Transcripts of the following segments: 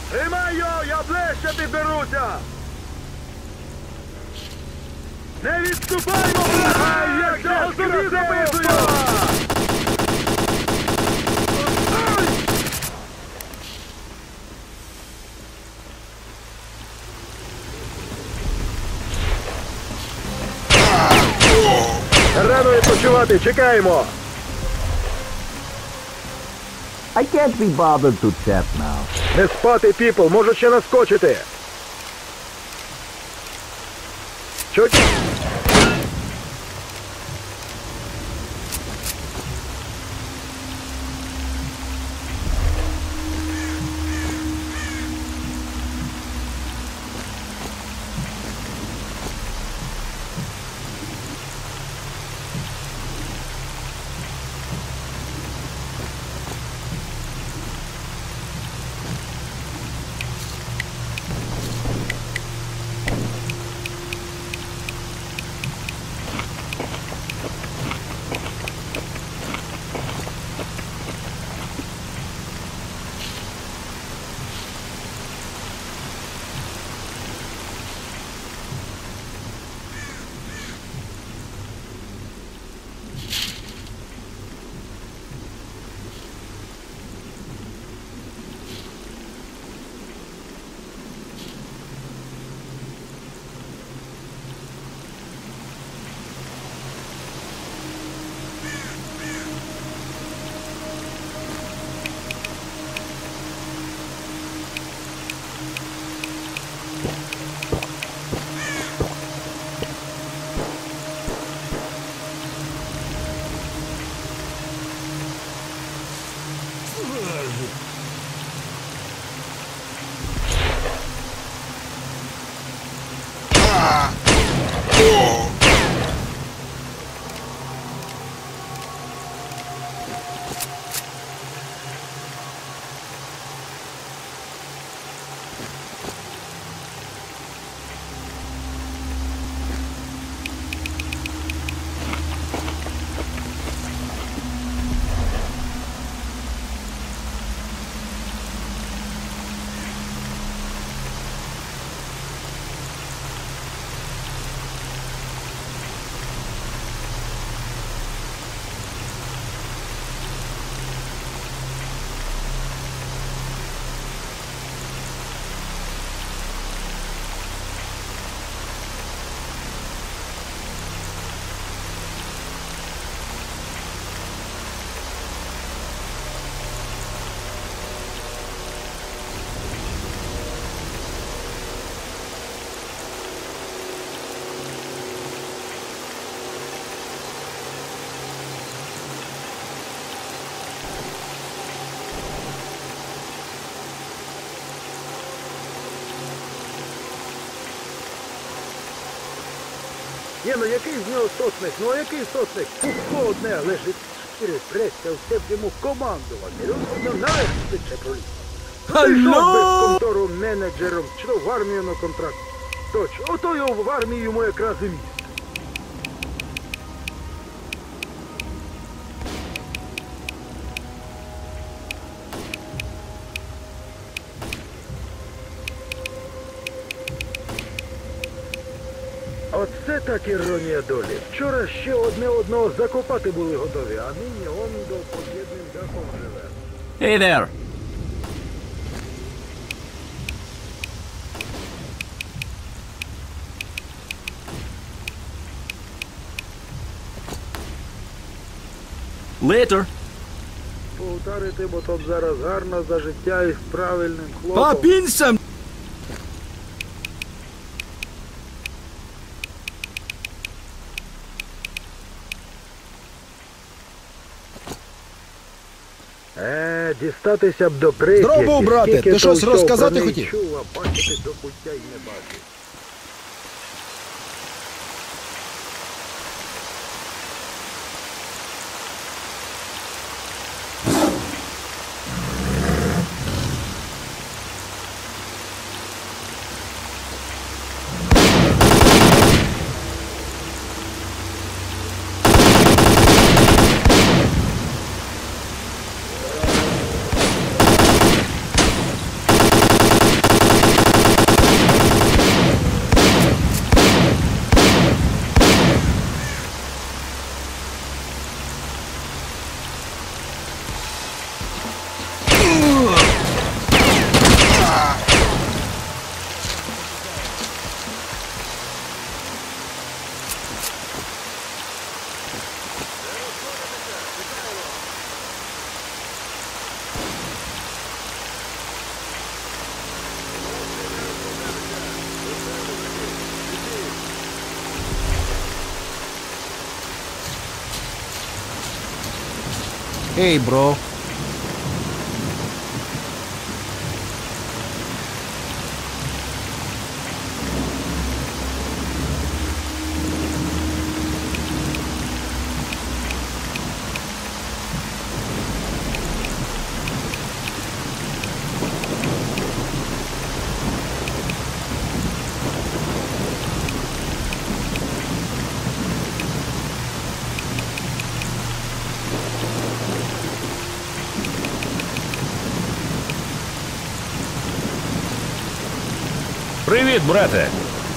Тримай його, я ближче підберуся! Не відступаймо, бляха! Я цього собі записую! Рано відпочивати, чекаємо! I can't be bothered to chat now. Не спати, піпл, можу ще наскочити! Чуть? Ні, ну який з нього сотник? Ну а який сотник? Пухло одне лежить, шкіри треться, все б йому командувати. Він нарешті ще проліз. Пішов без контору менеджером, чи то в армію на контракт. Точно, ото його в армії йому якраз і місце. Оце так іронія долі. Вчора ще одне одного закопати були готові, а нині он до подібним дахом живе. Hey there! Later! Повтарити, бо то б зараз гарно за життя із правильним хлопом. Попінься! Дістатися б до Прип'яті. Здорово, брате, ти щось розказати хотів? Чув, а бачити до пуття й не бачив. Hey, bro. Привіт, брате!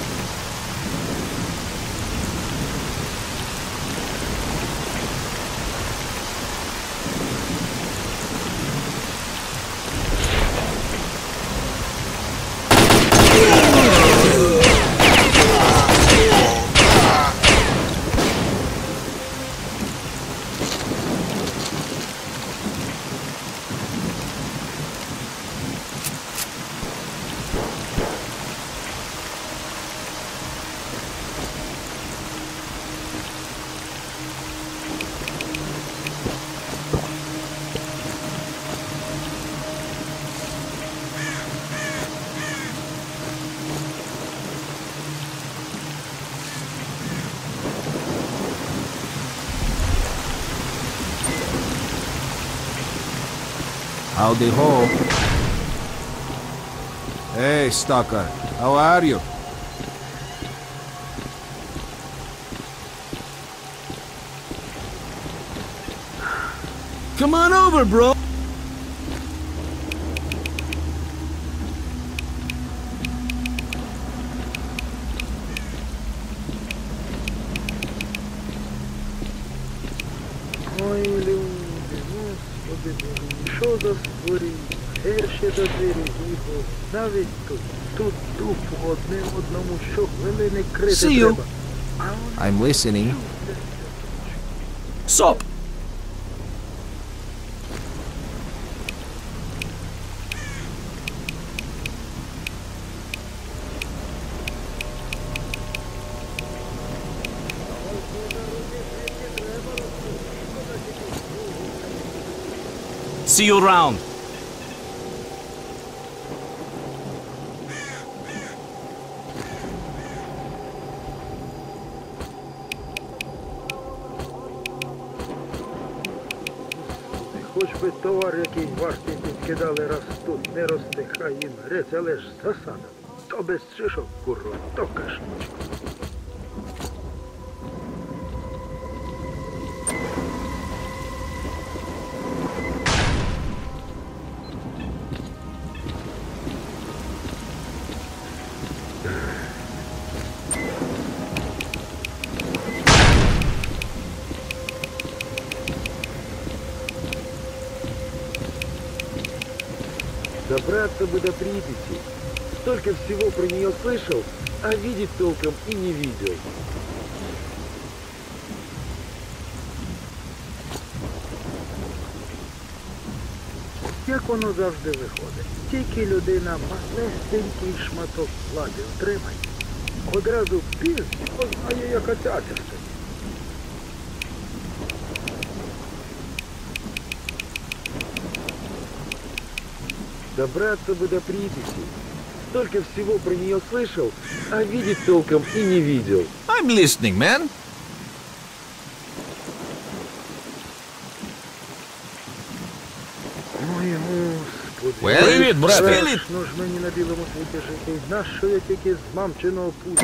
Howdy ho. Hey, stalker. How are you? Come on over, bro! Ой, люди, Господи Боже, що за створіння? Герші до двері їхав. Навіть тут тупо одне одному щохвилини крити See you. треба. А вони I'm listening. Соп! See you around! хоч би товар, який вартий підкидали раз тут, не розтихай їм грець, але ж засада. То без шишок, курва, то кашмочка. Добраться бы до Припяти. Столько всего про нее слышал, а видеть толком и не видел. Як воно завжди виходить? Тільки людина малесенький шматок влади отримає, одразу пів познає, яка цяця. Добраться бы до Припяти. Столько всего про нее слышал, а видеть толком и не видел. I'm listening, man. Ой, Господи. Well, привіт, брате. Страшно ж мені на білому світі жити. Нащо я тільки з мамчиного пуза?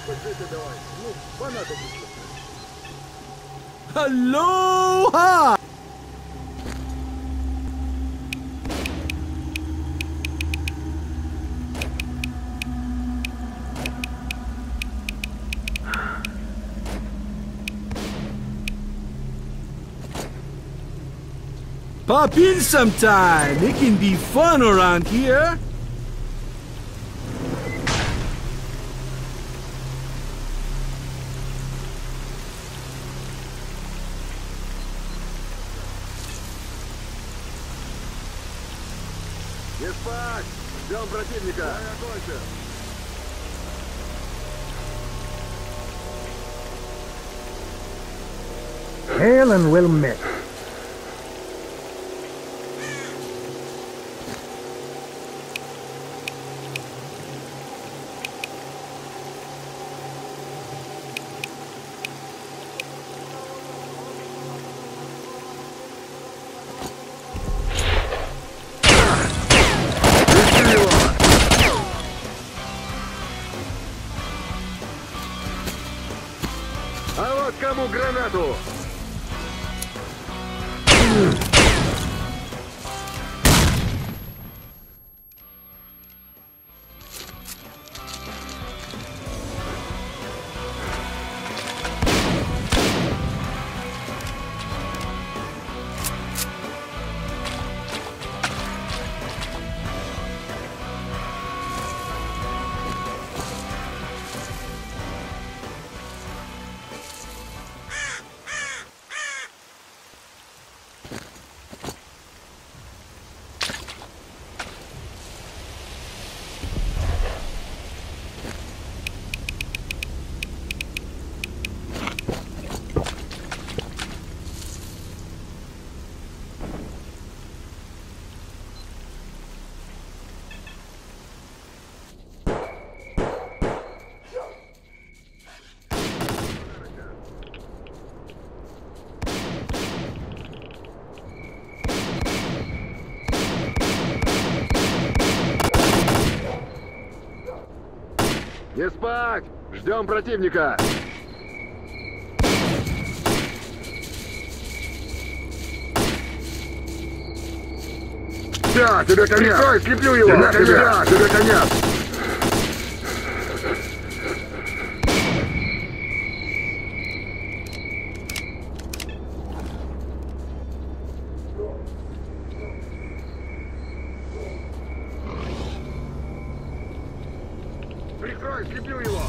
Пожити давай. Ну, вона тобі що. Aloha! Pop in sometime. It can be fun around here. Не спать! Ждем противника! Да, я кончил! Hail and well met. А вот кому гранату! Не спать! Ждем противника! Да, тебе конец! Прикрой, слеплю его! Тебе конец! Прикрой, слеплю его!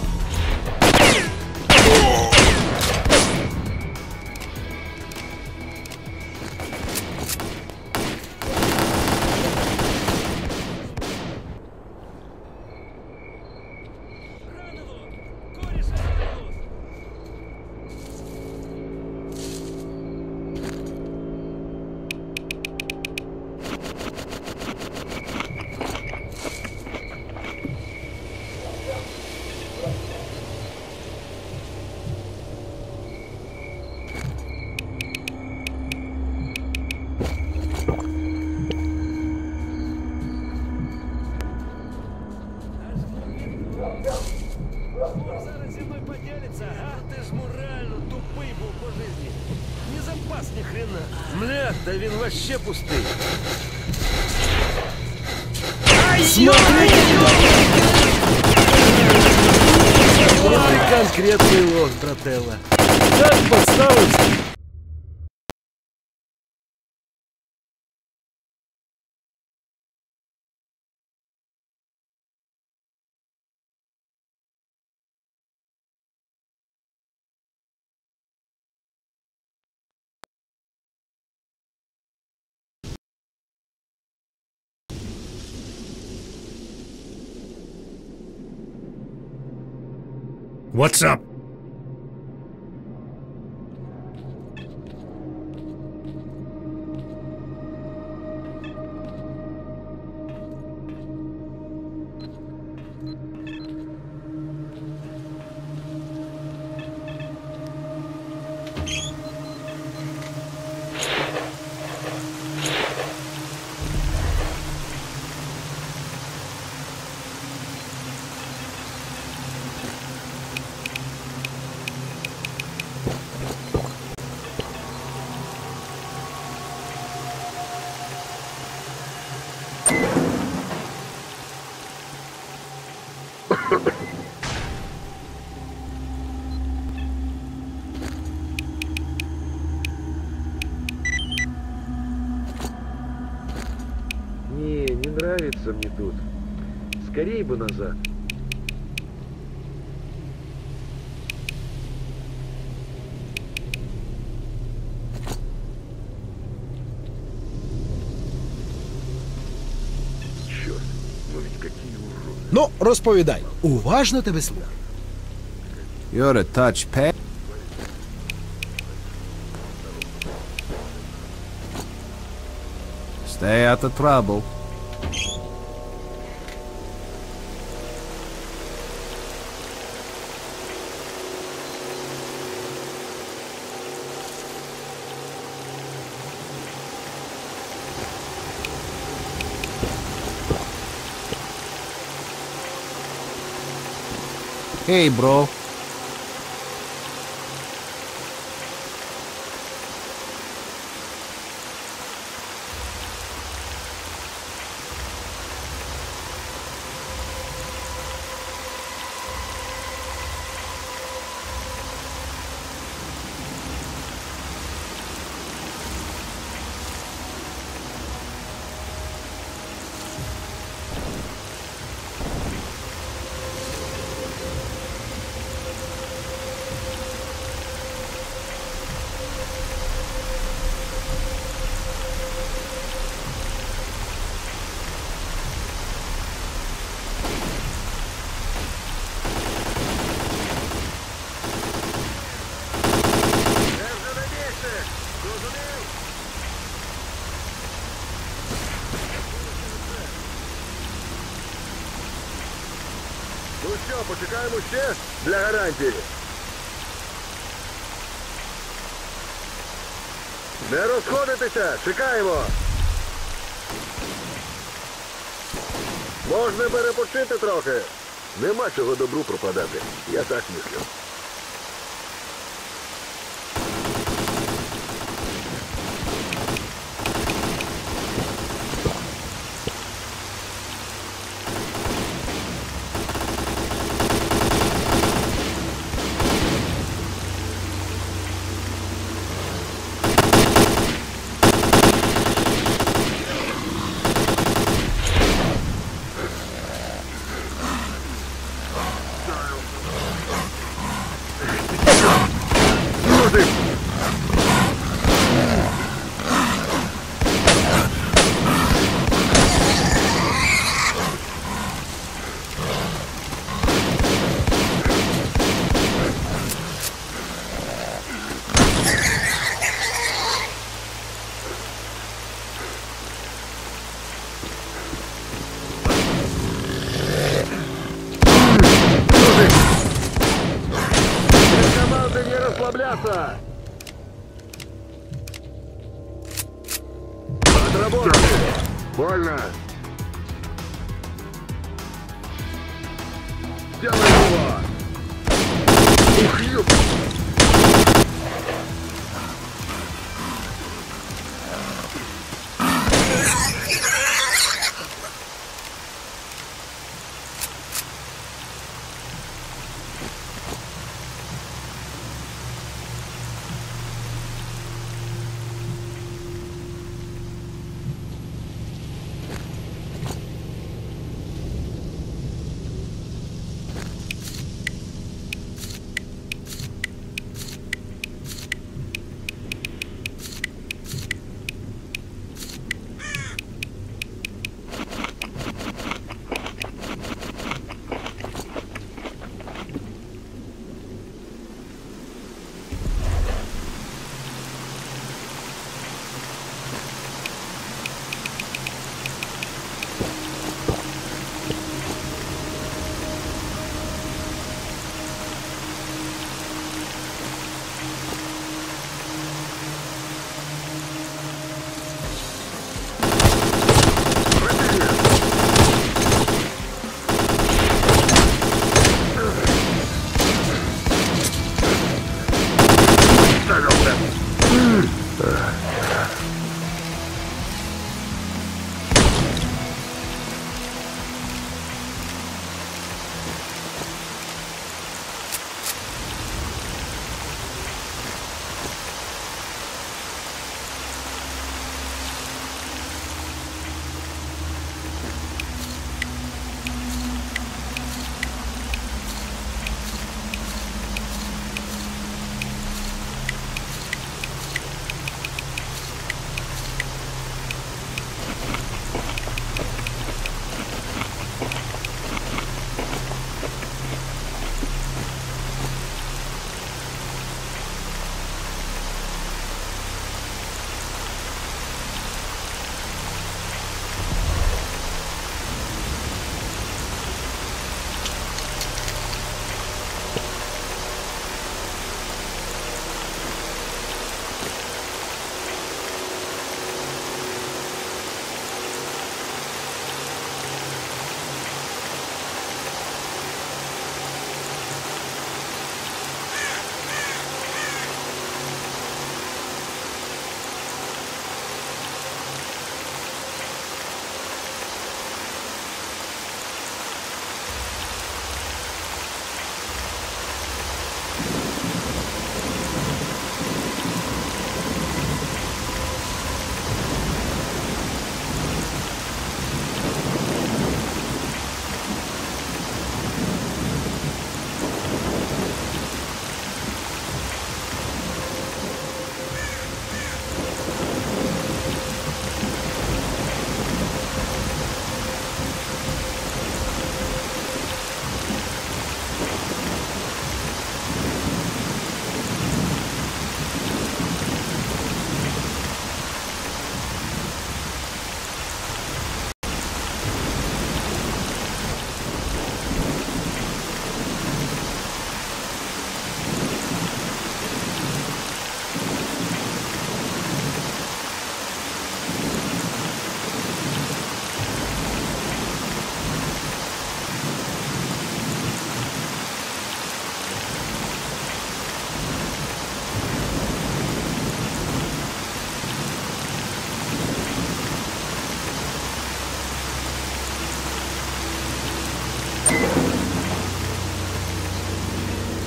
Зараз зі мною поділиться, а? Ти ж морально тупий був по житті. Не запас ні хрена. Бля, да він вообще пустий. Смотри! Вот и конкретный лох, брателла. Так подставился. What's up? нравится мне тут. Скорей бы назад. Черт, ну ведь какие уроды. Ну, розповідай. Уважно тебе слухаю. You're a touchpad. Stay out of trouble. Hey, bro. Ну що, почекаємо ще для гарантії. Не розходитеся, чекаємо. Можна перепочити трохи. Нема чого добру пропадати. Я так мислю. Расслабляться! Отработали! Больно! Делай его! Ух, ёп!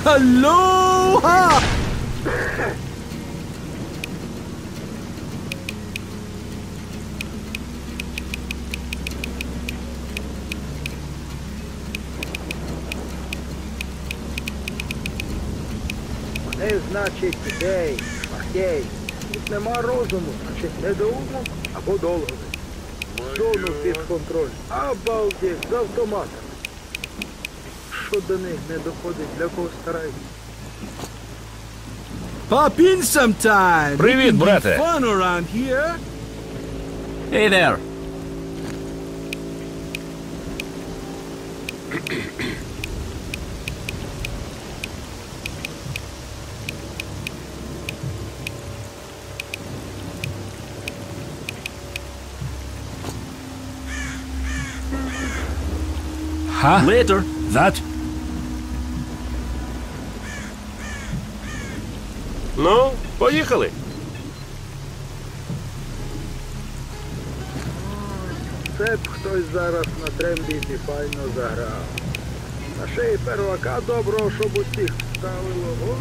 Aloha! Не значить ідей, шахтей. Тут нема розуму, значить недоумок або долари. Зону під контроль. Обалдеть, з автоматами. Що до них не доходить, для кого старається? Pop in sometime. Привіт, It can be брате. fun around here. Hey there. Huh? Later. That? Ну, поїхали. Це б хтось зараз на трембіті файно заграв. На шиї первака доброго, щоб усіх ставило. О.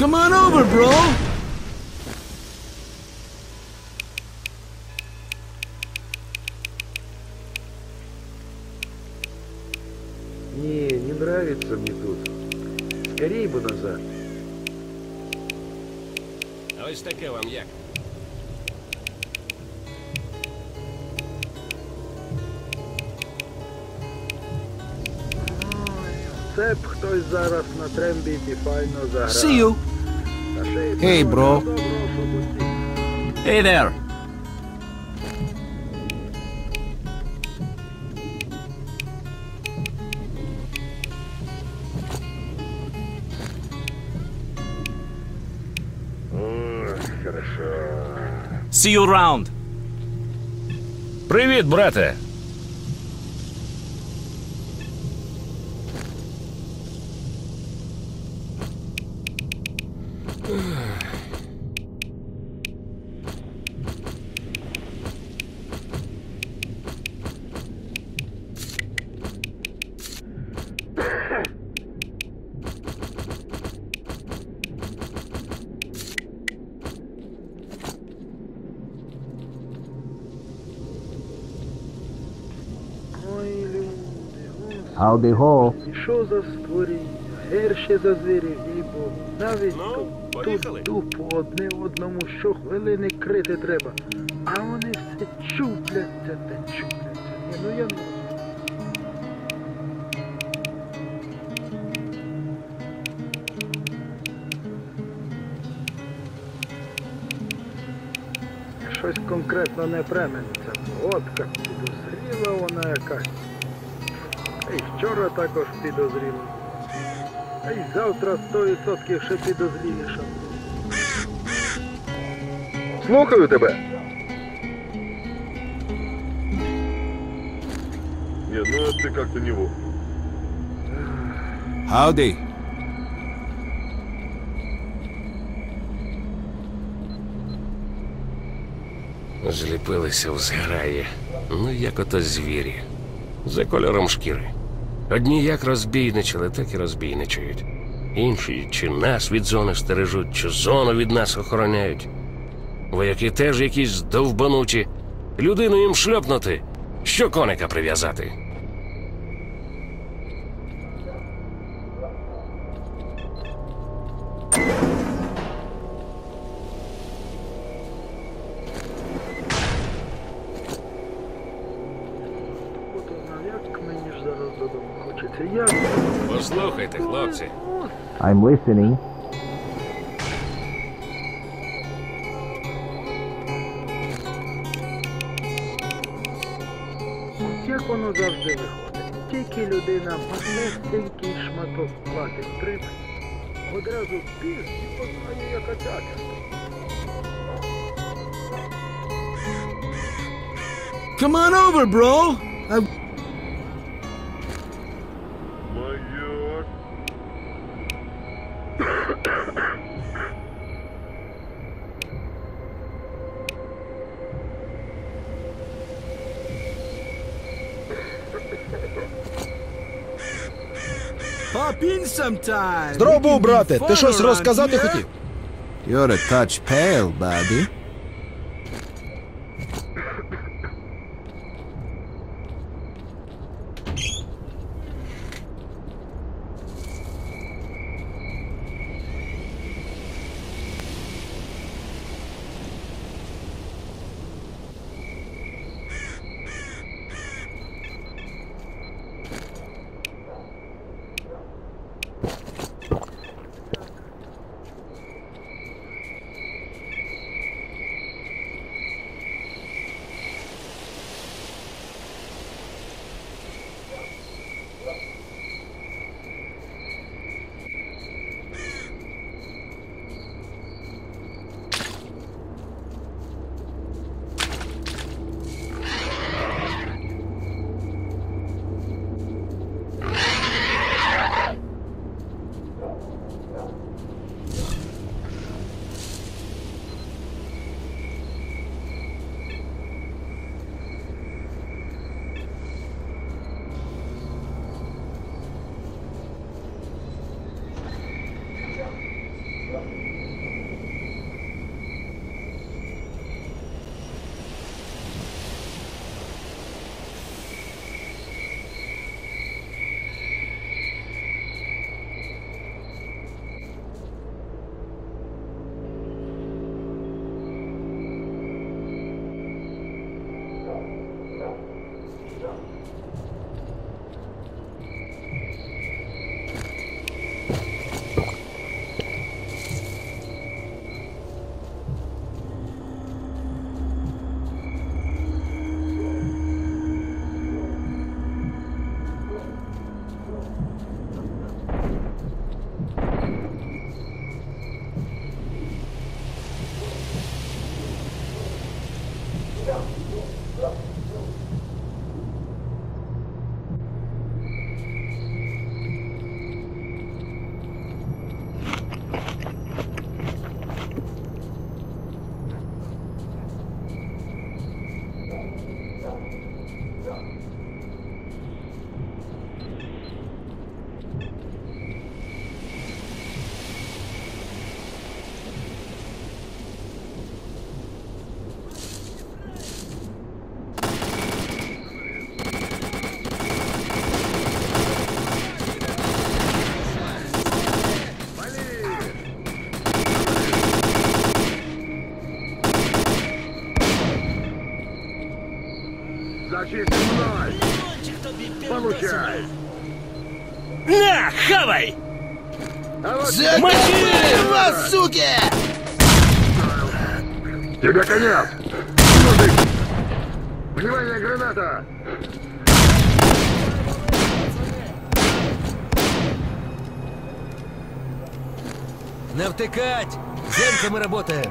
Come on over, bro. Не, не нравится мне тут. Скорей бы назад. А ось таке вам як? Це б хтось зараз на трембіті файно заграв. See you. Та ще й Hey, того bro. доброго, щоб усі. Hey there. Хорошо. See you around. Привіт, брате! Ой, люди, Howdy ho. і що за створіння? Гірші за звірів, їй Богу. Навіть Ну, тут поїхали. тупо одне одному щохвилини крити треба. А вони все чупляться та чупляться. Ні, ну я не можу. Щось конкретно не премениться. Водка підозріла вона якась. А й вчора також підозріла. А й завтра 100% ще підозріліша. Слухаю тебе. Не, ну ты как-то не во. Howdy. Зліпилися в зграї. Ну, як ото звірі. За кольором шкіри. Одні як розбійничали, так і розбійничають. Інші чи нас від зони стережуть, чи зону від нас охороняють. Вояки теж якісь довбануті. Людину їм шльопнути, що коника прив'язати. От вона, як мені ж зараз додому хочеться. Як? Послухайте, хлопці. I'm listening. Як воно завжди виходить? Тільки людина малесенький шматок платить тримає. Одразу піз і познає, яка цяця. Come on over, bro. Майор. Pop in sometime. Здорово, It can be брате. fun Ти щось around розказати here. хотів? You're a touch pale, buddy. Тащи со мной! Получай! На, хавай! А вот Закрыли вас, суки! тебе конец! Мужик! Внимание, граната! Навтыкать! Зенка мы работаем!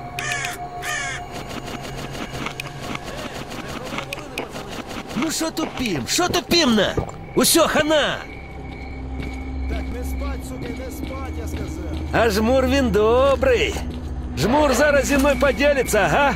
Ну що тупім? Що тупім-на? Усьо, хана! Так не спать, суки, не спать, я сказав. А жмур він добрий. Жмур зараз зі мною поділиться, ага?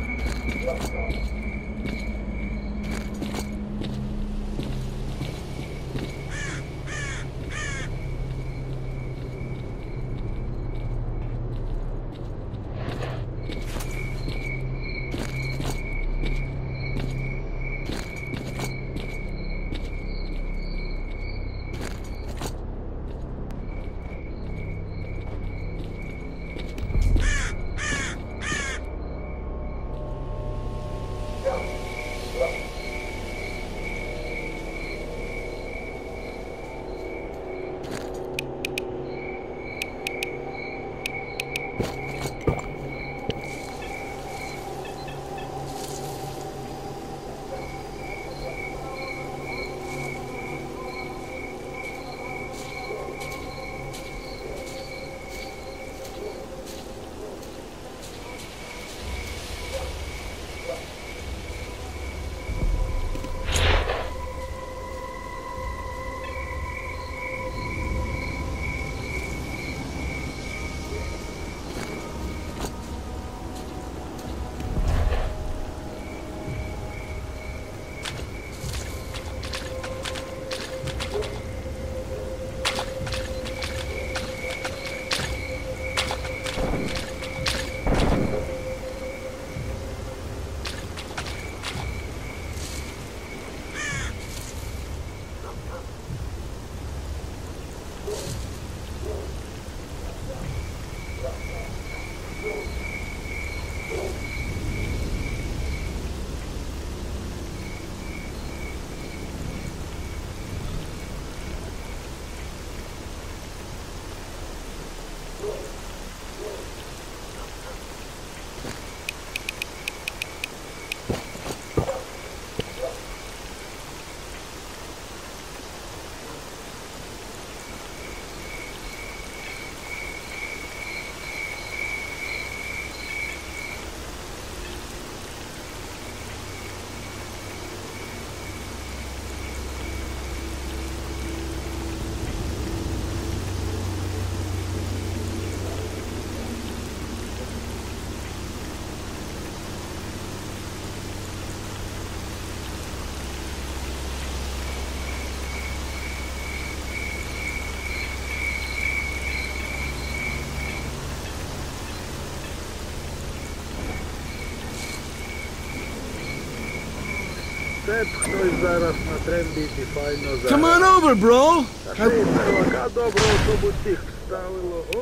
Це б хтось зараз на трембіті файно Come on over, bro. Та ти сервака доброго, щоб усіх вставило. О!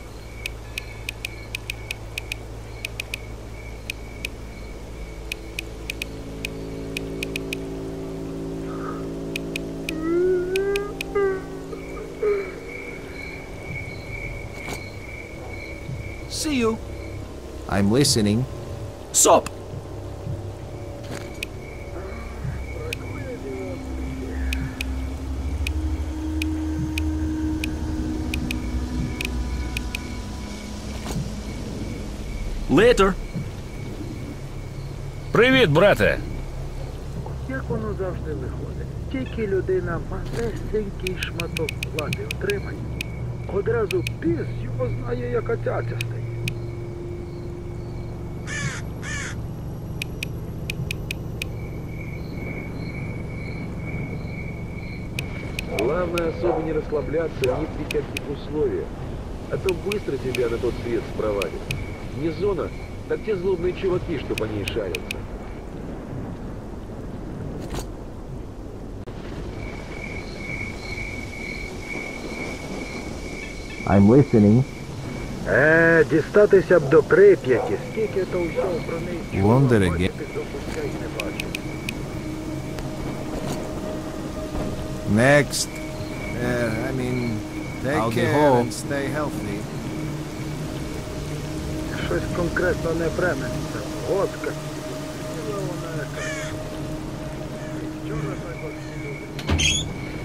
See you. I'm listening. Sup? Later. Привіт, брате. Як воно завжди виходить? Тільки людина малесенький шматок влади отримає, одразу піс його знає, яка цяця стає. Главное особо не расслабляться ни при каких условиях, а то быстро тебя на тот свет спровадят. Не зона, так те злобные чуваки, что по ней шарятся. I'm listening. Дістатися б до Прип'яті, скільки то всього про неї чув, Wonder а again. бачити до пуття й не бачив. Next. Take care and stay healthy. Щось конкретно не бремениться. Водка. Ціла вона якась. Вчора так от.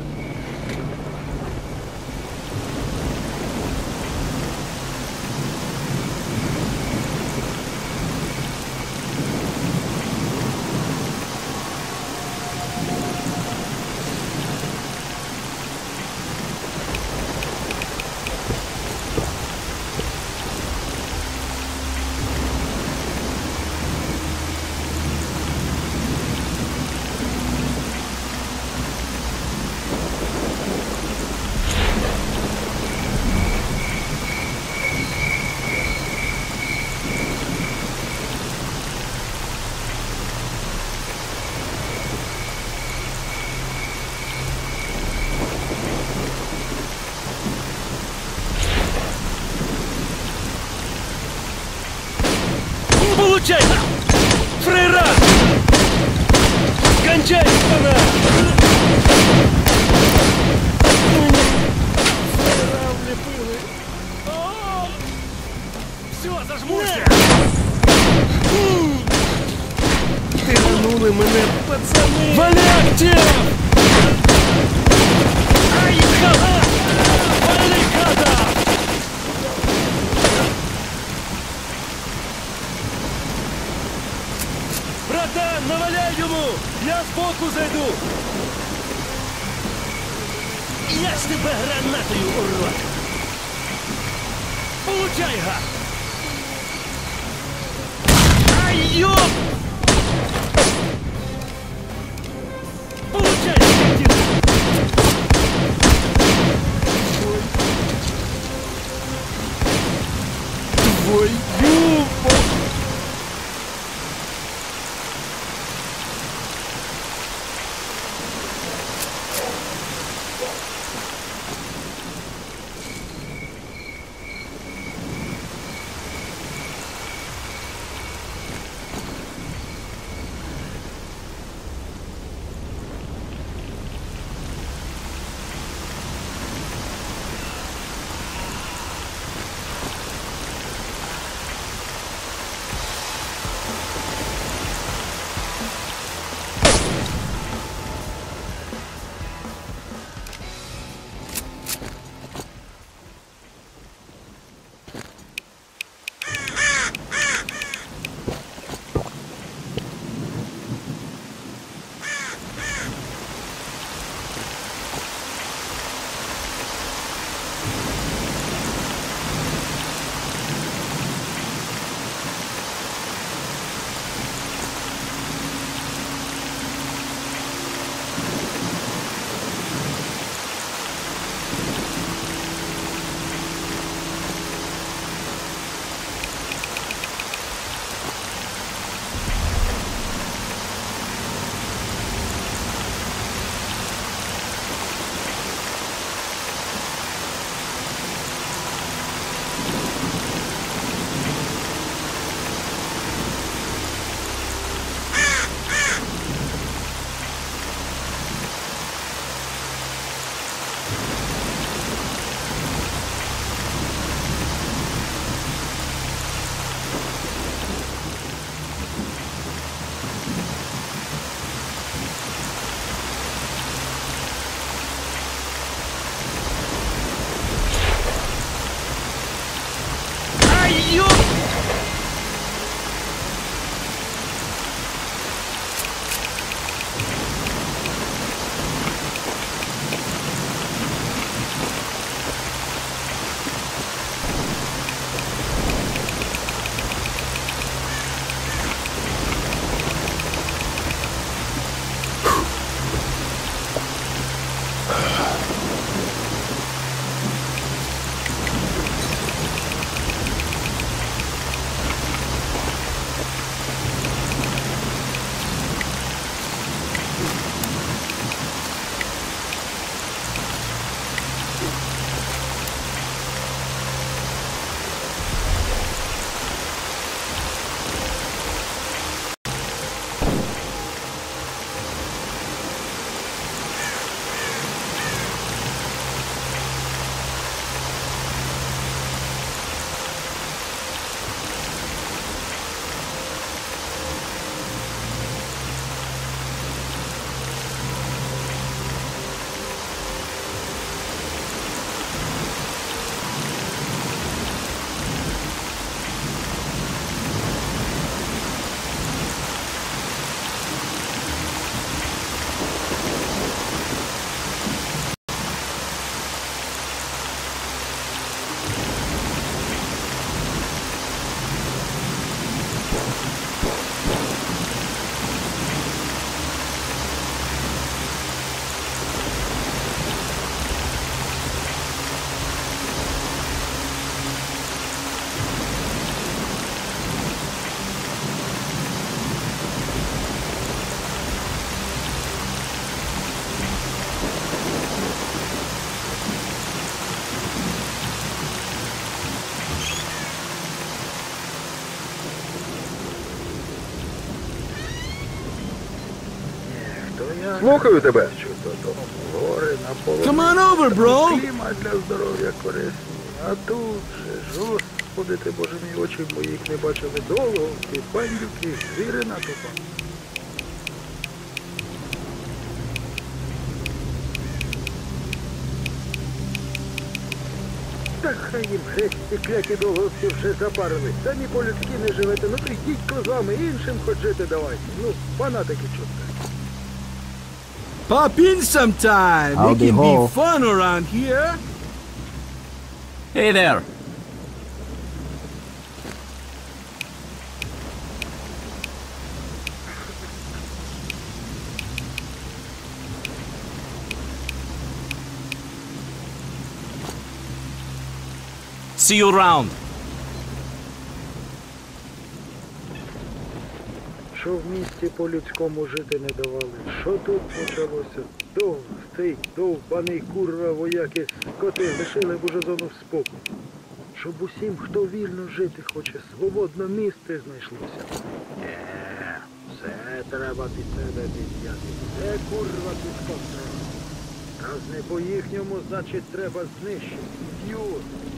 Получай! Фрейран! Кончай, спана! Фрейра влепили! Все, зажмурся! Тиранули мене, пацани! Валяйте! Ай, хата! Вали, хата! Братан, наваляй йому! Я збоку зайду! Я ж тебе гранатою, урод! Получай, га! Ай, ёп! Получай, скотина! Твою! я Слухаю тебе. що то гори на полоні. Come on over, bro. Клімат для здоров'я корисні. А тут же ж, Господи ти, Боже мій, очі моїх не бачили довго, ті бандюки, звірина тупа. Так хай їм грець ці кляті довгості вже запарили. Самі по-людськи не живете, ну то йдіть козлами, іншим хоч жити давайте. Ну, фанатики чутка. Pop in sometime. I'll It be can be home. fun around here. Hey there. See you around. Що в місті по-людському жити не давали, що тут почалося? Цей довбаний курва вояки скоти лишили б уже зону спокою. Щоб усім, хто вільно жити хоче, свободно місце знайшлося. Все треба під себе підняти. Все курва під контроль. Раз не по-їхньому, значить треба знищити. Ідіот.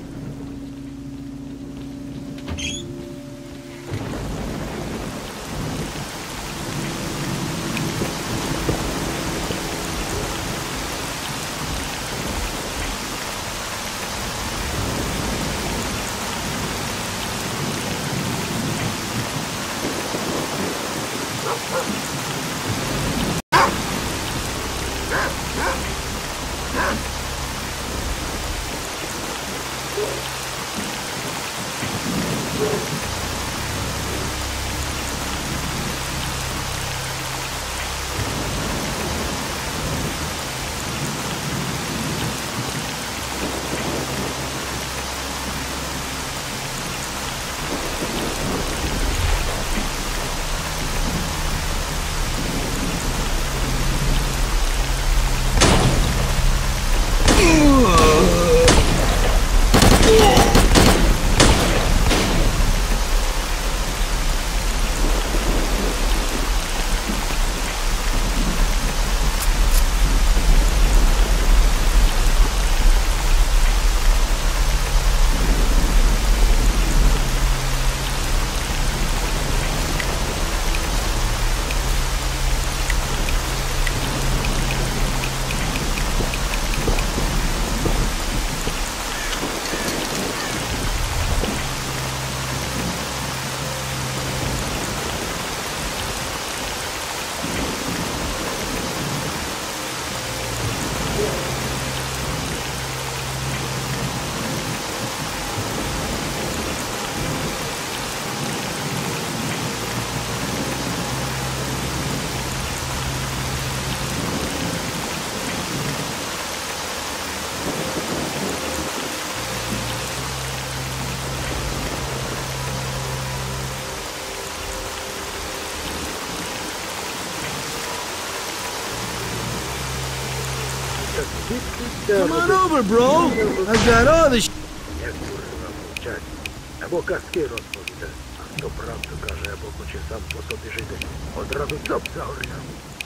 Come on over, bro. I've got all the Як курва мовчать. Або казки розповідає. А хто правду каже, або хоче сам по собі жити. Одразу цоп загоряв.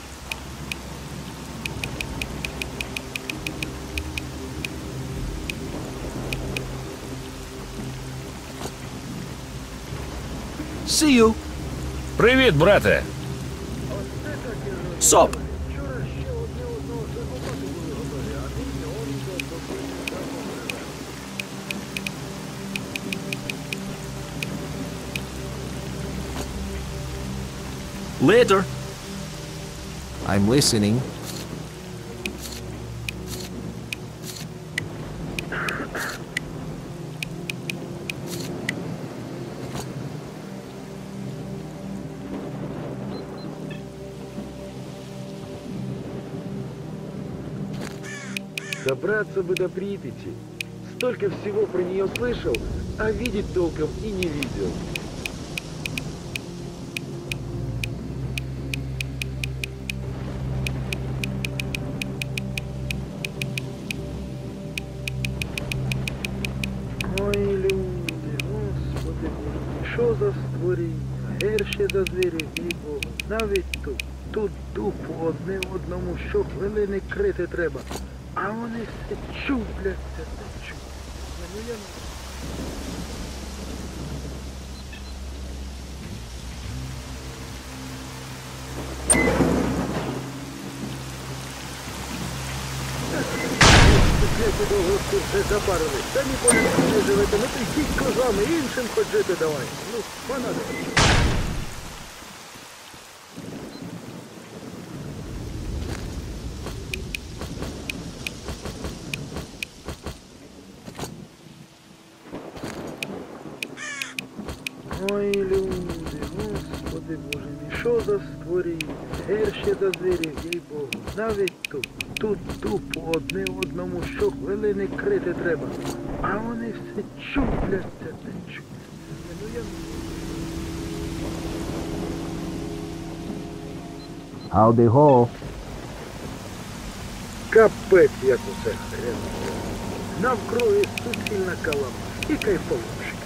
See you. Привіт, брате. Sup? Вчора ще одне одного закопати були готові, а нині он до добрини самого. Later. I'm listening. Добраться бы до Припяти. Столько всего про нее слышал, а видеть толком и не видел. Ой, люди, Господи, що за створіння, гірші за звірів, і Бога, навіть тут. тут дупу одне одному щохвилини крити треба. А вони все чупляться та чупляться. Ну, я не... Як довго тут вже запарились. Та ніколи не живете. Ну ти йдіть козами, іншим хоч жити давай. Ну, вона не. Ой, люди, Господи Боже мій, що за створіння, герші за звірів, їй Богу. Навіть тут тупо одне одному щохвилини крити треба. А вони все чупляться та чупляться. Ну я... Howdy ho. Капець, як усе хрено. Навкруги суцільна калама і кайфовушки.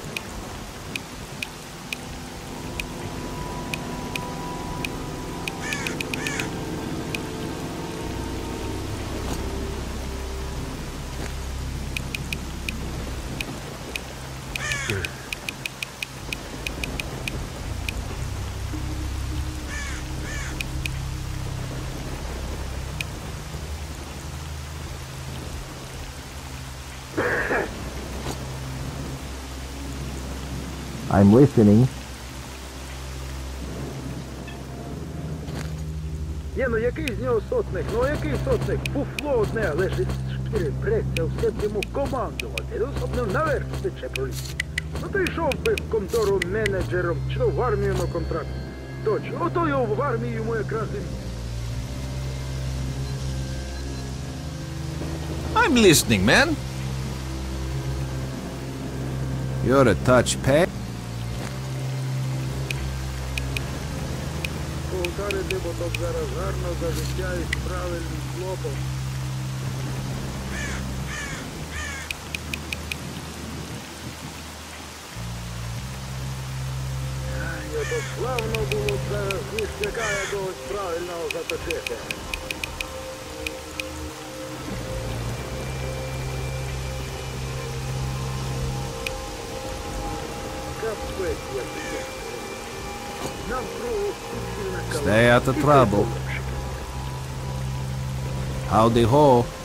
I'm listening. Ні, ну який з нього сотник? Ну який сотник? Фуфло одне лежить шкіри, преться, все б йому командувати. Особливо наверх тече проліз. Ну то йшов би в контору менеджером, чи то в армію на контракт. Точно, ото його в армії йому якраз і... I'm listening, man. You're a touch peg. Ударити, бо то зараз гарно завітяють правильним хлопом. Ай, ото славно було зараз ніштяка якогось правильного заточити. Капець, як це. Навкруги суцільна калама. Stay out of trouble. Howdy ho.